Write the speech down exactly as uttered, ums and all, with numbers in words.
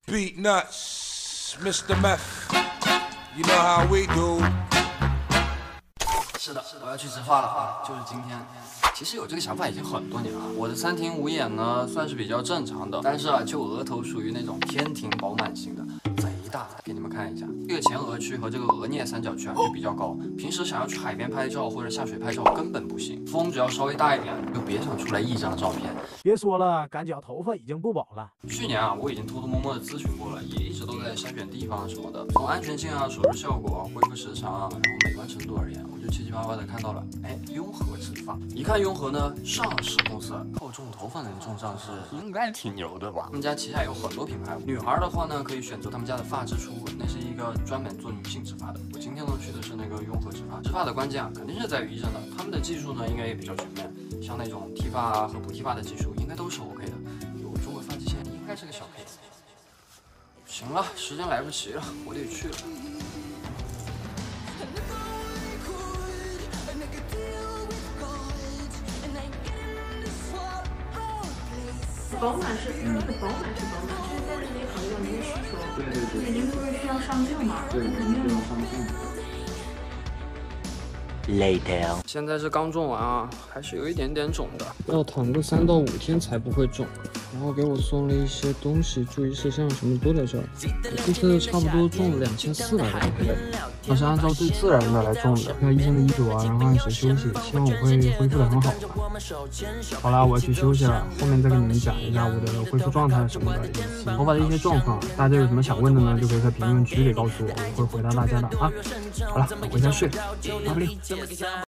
Beat nuts, Mister Meth. You know how we do. 是的，我要去植发了，就是今天。其实有这个想法已经很多年了。我的三庭五眼呢，算是比较正常的，但是啊，就额头属于那种天庭饱满型的，贼大。给你们看一下，这个前额区和这个额颞三角区啊就比较高，平时想要去海边拍照或者下水拍照根本不行，风只要稍微大一点，就别想出来一张照片。 别说了，感觉头发已经不保了。 去年啊，我已经偷偷摸摸的咨询过了，也一直都在筛选地方什么的。从安全性啊、手术效果、恢复时长啊，然后美观程度而言，我就七七八八的看到了，哎，雍和植发。一看雍和呢，上市公司靠种头发能种上市，应该挺牛的吧？他们家旗下有很多品牌，女孩的话呢，可以选择他们家的发之初，那是一个专门做女性植发的。我今天呢去的是那个雍和植发，植发的关键啊，肯定是在于医生的，他们的技术呢应该也比较全面，像那种剃发啊和补剃发的技术应该都是 OK 的。有中国发际线应该是个小 case。行了，时间来不及了，我得去了。 饱满是那个饱满是饱满，是在这里考虑到您的需求。对对对。您不是需要上镜吗？对，肯定要上镜。 Later。现在是刚种完啊，还是有一点点肿的，要躺个三到五天才不会肿。然后给我送了一些东西，注意事项什么都在这儿。我这次差不多种了两千四百多颗，我是按照最自然的来种的，按医生的医嘱啊，然后按时休息，希望我会恢复的很好吧。好啦，我要去休息了，后面再跟你们讲一下我的恢复状态什么的，以及头发的一些状况。大家有什么想问的呢，就可以在评论区里告诉我，我会回答大家的啊。好了，我回家睡了，拜拜。